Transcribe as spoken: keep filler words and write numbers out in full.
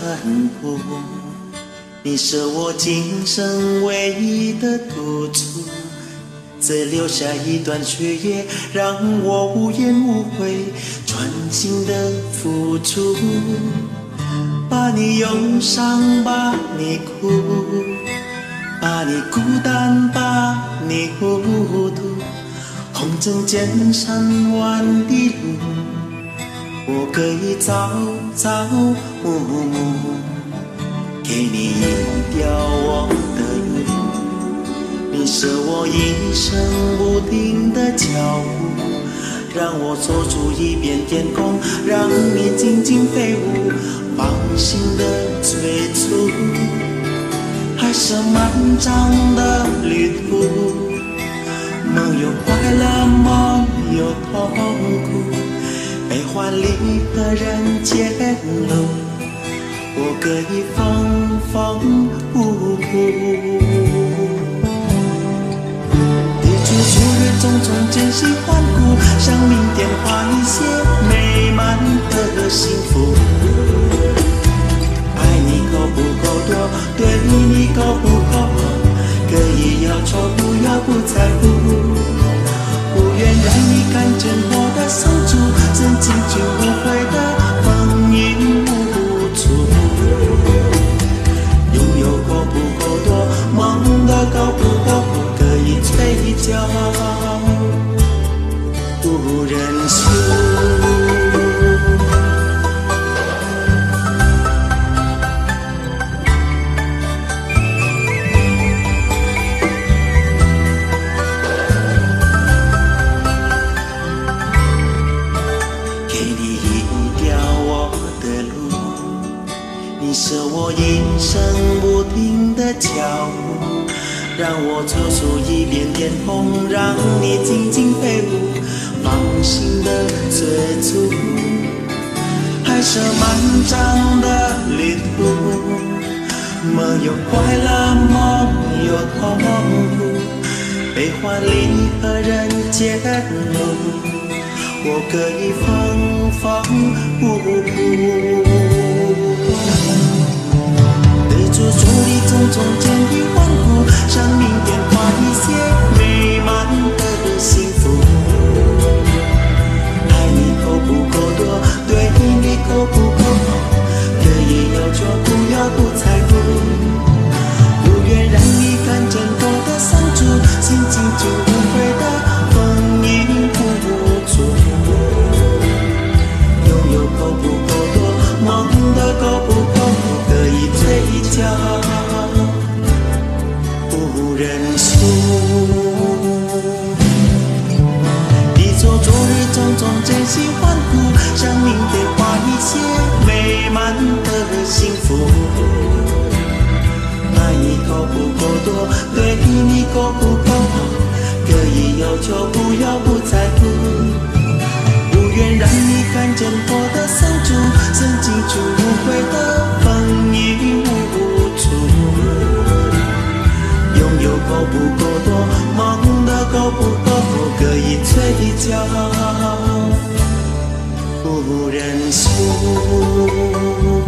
苦。你是我今生唯一的赌注，只留下一段岁月，让我无怨无悔，专心的付出。把你忧伤，把你哭，把你孤单，把你糊涂。红尘千山万里路，我可以朝朝暮暮，给你一条我的路。你是我一生不停的脚步，让我做出一片天空，让你尽情飞舞，放心的追逐。还是漫长的旅途，梦有快乐，梦有痛苦，悲欢离合人间路，我可以风风不顾。抵住昨日种种艰辛欢苦，向明天换一些美满的幸福。爱你够不够多，对你够不够好，可以要求不要不在乎。不愿让你看见我的手足，真情去无悔的风雨无阻。拥有够不够多，梦的够不够好，可以追求不认输。你是我一生不停的脚步，让我做出一片天空，让你尽情飞舞，放心的追逐。还是漫长的旅途，梦有快乐，梦有痛苦，悲欢离合人间路，我可以风风不顾。对住昨日种种艰辛欢苦，向明天换一些美满的幸福。爱你够不够多，对你够不够好，可以要求不要不在乎。不愿让你看见我的伤处，心情就无悔的风雨无阻。拥有够不够多，梦的够不够好，可以追求不认输。抵住昨日种种艰辛欢苦，向明天换一些美满的幸福。爱你够不够多，对你够不够好，可以要求不要不在乎。不愿让你看见我的伤处，曾经就无悔的风雨无阻。拥有够不够多，梦的够不够好，可以追求不认输。